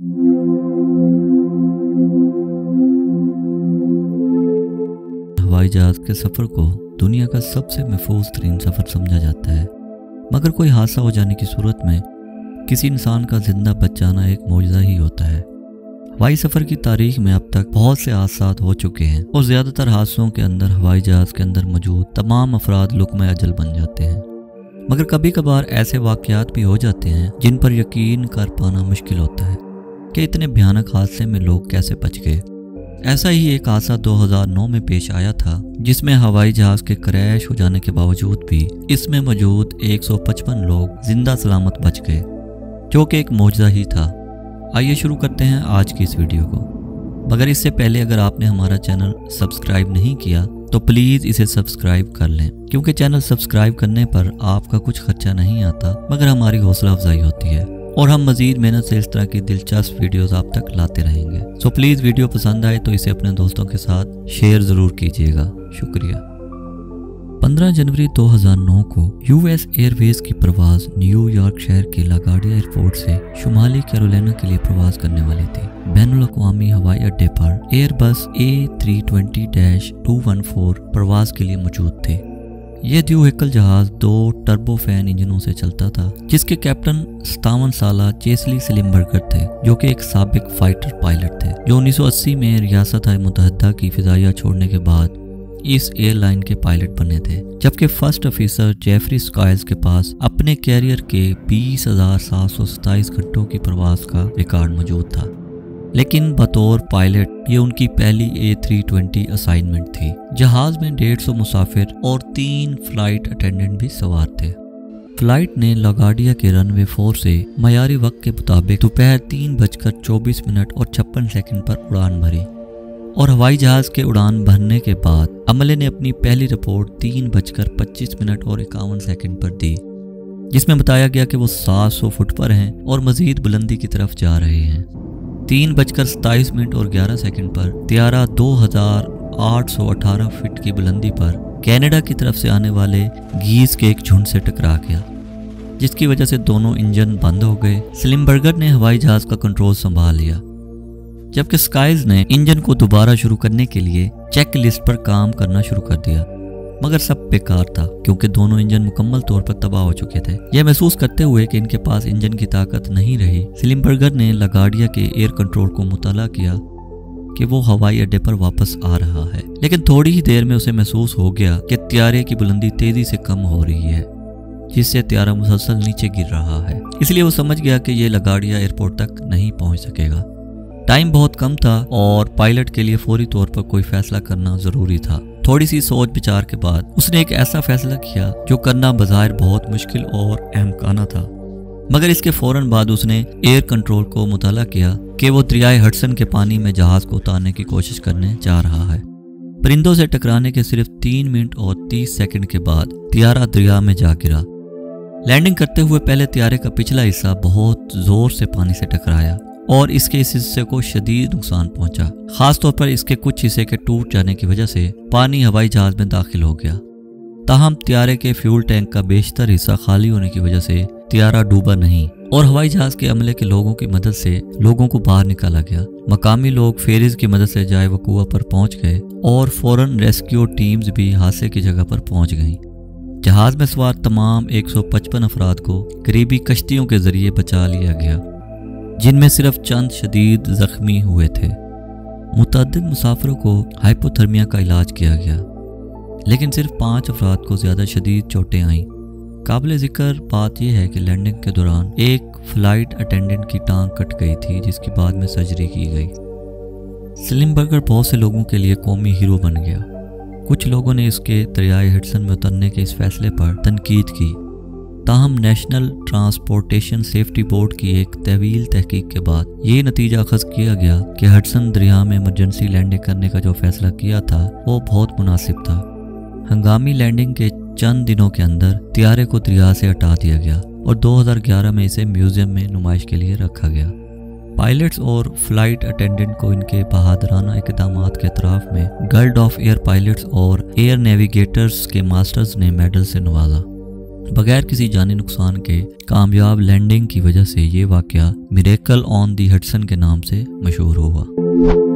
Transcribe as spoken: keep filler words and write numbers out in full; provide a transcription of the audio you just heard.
हवाई जहाज के सफर को दुनिया का सबसे महफूज तरीन सफर समझा जाता है, मगर कोई हादसा हो जाने की सूरत में किसी इंसान का जिंदा बच जाना एक मौजज़ा ही होता है। हवाई सफर की तारीख में अब तक बहुत से हादसा हो चुके हैं और ज्यादातर हादसों के अंदर हवाई जहाज के अंदर मौजूद तमाम अफराद लुक़्मा अजल बन जाते हैं। मगर कभी कभार ऐसे वाक़यात भी हो जाते हैं जिन पर यकीन कर पाना मुश्किल होता है कि इतने भयानक हादसे में लोग कैसे बच गए। ऐसा ही एक हादसा दो हज़ार नौ में पेश आया था, जिसमें हवाई जहाज के क्रैश हो जाने के बावजूद भी इसमें मौजूद एक सौ पचपन लोग जिंदा सलामत बच गए, जो कि एक मौजज़ा ही था। आइए शुरू करते हैं आज की इस वीडियो को। मगर इससे पहले अगर आपने हमारा चैनल सब्सक्राइब नहीं किया तो प्लीज़ इसे सब्सक्राइब कर लें, क्योंकि चैनल सब्सक्राइब करने पर आपका कुछ खर्चा नहीं आता मगर हमारी हौसला अफजाई होती है और हम मजीद मेहनत से इस तरह की दिलचस्प वीडियोस आप तक लाते रहेंगे। सो प्लीज़ वीडियो पसंद आए तो इसे अपने दोस्तों के साथ शेयर ज़रूर कीजिएगा। शुक्रिया। पंद्रह जनवरी दो हज़ार नौ को यूएस एयरवेज की परवाज़ न्यूयॉर्क शहर के लागार्डिया एयरपोर्ट से शुमाली कैरोलिना के लिए प्रवास करने वाली थी। बैनुल अक़वामी हवाई अड्डे पर Airbus A three twenty two one four प्रवास के लिए मौजूद थे। यह द्विव्हीकल जहाज दो टर्बोफैन इंजनों से चलता था, जिसके कैप्टन सत्तावन साला चेस्ली सलिमबर्गर थे, जो कि एक साबिक फाइटर पायलट थे, जो उन्नीस सौ अस्सी में रियासत मुत्तहिदा की फिजाइया छोड़ने के बाद इस एयरलाइन के पायलट बने थे। जबकि फर्स्ट ऑफिसर जेफरी स्काइल्स के पास अपने कैरियर के बीस हजार सात सौ सत्ताईस घंटों की प्रवास का रिकॉर्ड मौजूद था, लेकिन बतौर पायलट ये उनकी पहली ए थ्री ट्वेंटी असाइनमेंट थी। जहाज में डेढ़ सौ मुसाफिर और तीन फ्लाइट अटेंडेंट भी सवार थे। फ्लाइट ने लागार्डिया के रनवे फोर से मयारी वक्त के मुताबिक दोपहर तीन बजकर चौबीस मिनट और छप्पन सेकंड पर उड़ान भरी और हवाई जहाज के उड़ान भरने के बाद अमले ने अपनी पहली रिपोर्ट तीन बजकर पच्चीस मिनट और इक्यावन सेकंड पर दी, जिसमें बताया गया कि वो सात सौ फुट पर हैं और मजीद बुलंदी की तरफ जा रहे हैं। तीन बजकर सताईस मिनट और ग्यारह सेकंड पर त्यारा दो हजार आठ सौ अठारह फीट की बुलंदी पर कनाडा की तरफ से आने वाले गीज के एक झुंड से टकरा गया, जिसकी वजह से दोनों इंजन बंद हो गए। सलिमबर्गर ने हवाई जहाज का कंट्रोल संभाल लिया, जबकि स्काइल्स ने इंजन को दोबारा शुरू करने के लिए चेक लिस्ट पर काम करना शुरू कर दिया, मगर सब बेकार था क्योंकि दोनों इंजन मुकम्मल तौर पर तबाह हो चुके थे। यह महसूस करते हुए कि इनके पास इंजन की ताकत नहीं रही, सलिमबर्गर ने लागार्डिया के एयर कंट्रोल को मुताला किया कि वो हवाई अड्डे पर वापस आ रहा है, लेकिन थोड़ी ही देर में उसे महसूस हो गया कि त्यारे की बुलंदी तेजी से कम हो रही है, जिससे त्यारा मुसलसल नीचे गिर रहा है। इसलिए वो समझ गया कि ये लागार्डिया एयरपोर्ट तक नहीं पहुंच सकेगा। टाइम बहुत कम था और पायलट के लिए फौरी तौर पर कोई फैसला करना जरूरी था। थोड़ी सी सोच विचार के बाद उसने एक ऐसा फैसला किया जो करना बज़ाहिर बहुत मुश्किल और अहमकाना था, मगर इसके फौरन बाद उसने एयर कंट्रोल को मुताला किया कि वो दरियाए हडसन के पानी में जहाज को उतारने की कोशिश करने जा रहा है। परिंदों से टकराने के सिर्फ तीन मिनट और तीस सेकंड के बाद त्यारा दरिया में जा गिरा। लैंडिंग करते हुए पहले त्यारे का पिछला हिस्सा बहुत जोर से पानी से टकराया और इसके इस हिस्से को शदीद नुकसान पहुंचा। खासतौर पर इसके कुछ हिस्से के टूट जाने की वजह से पानी हवाई जहाज में दाखिल हो गया। ताहम त्यारे के फ्यूल टैंक का बेशतर हिस्सा खाली होने की वजह से त्यारा डूबा नहीं और हवाई जहाज के अमले के लोगों की मदद से लोगों को बाहर निकाला गया। मकामी लोग फेरीज की मदद से जाए वकूआ पर पहुंच गए और फौरन रेस्क्यू टीम्स भी हादसे की जगह पर पहुंच गईं। जहाज में सवार तमाम एक सौ पचपन अफराद को करीबी कश्तियों के जरिए बचा लिया गया, जिनमें सिर्फ चंद शदीद जख्मी हुए थे। मुतअद्दिद मुसाफिरों को हाइपोथर्मिया का इलाज किया गया, लेकिन सिर्फ पाँच अफराद को ज़्यादा शदीद चोटें आईं। काबिल ज़िक्र बात यह है कि लैंडिंग के दौरान एक फ्लाइट अटेंडेंट की टांग कट गई थी, जिसकी बाद में सर्जरी की गई। सलिमबर्गर बहुत से लोगों के लिए कौमी हीरो बन गया। कुछ लोगों ने इसके दरियाए हडसन में उतरने के इस फैसले पर तनकीद की। ताहम नेशनल ट्रांसपोर्टेशन सेफ्टी बोर्ड की एक तवील तहकीक के बाद ये नतीजा अखज़ किया गया कि हडसन दरिया में इमरजेंसी लैंडिंग करने का जो फैसला किया था वो बहुत मुनासिब था। हंगामी लैंडिंग के चंद दिनों के अंदर त्यारे को दरिया से हटा दिया गया और दो हज़ार ग्यारह में इसे म्यूजियम में नुमाइश के लिए रखा गया। पायलट्स और फ्लाइट अटेंडेंट को इनके बहादुराना इक़दामात के अतराफ में गिल्ड ऑफ एयर पायलट्स और एयर नेविगेटर्स के मास्टर्स ने मेडल से नवाजा। बगैर किसी जानी नुकसान के कामयाब लैंडिंग की वजह से ये वाकया मिरेकल ऑन दी हडसन के नाम से मशहूर हुआ।